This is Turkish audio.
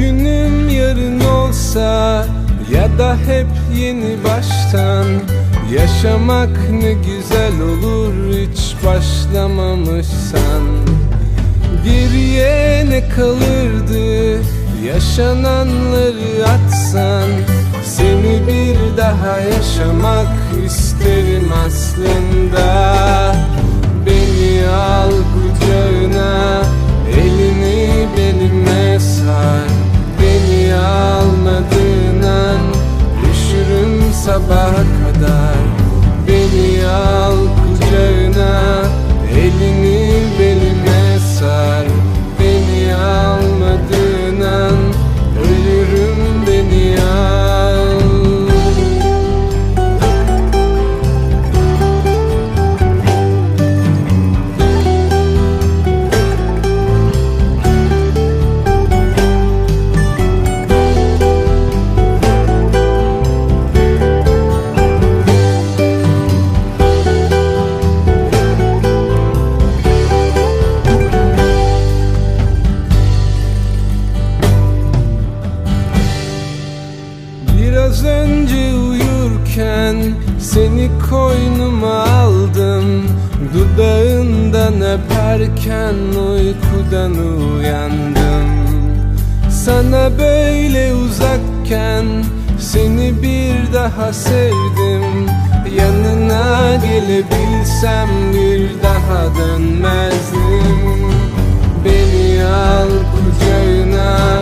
Bugünüm yarın olsa ya da hep yeni baştan yaşamak ne güzel olur hiç başlamamışsan. Geriye ne kalırdı yaşananları atsan, seni bir daha yaşamak isterim aslında. Beni al kucağına, elini belime sar. Beni almadığın an düşürüm sabaha kadar. Beni al kucağına, elini belime sar. Beni almadığın an ölürüm, beni al. Biraz önce uyurken seni koynuma aldım. Dudağından öperken uykudan uyandım. Sana böyle uzakken seni bir daha sevdim. Yanına gelebilsem bir daha dönmezdim. Beni al kucağına,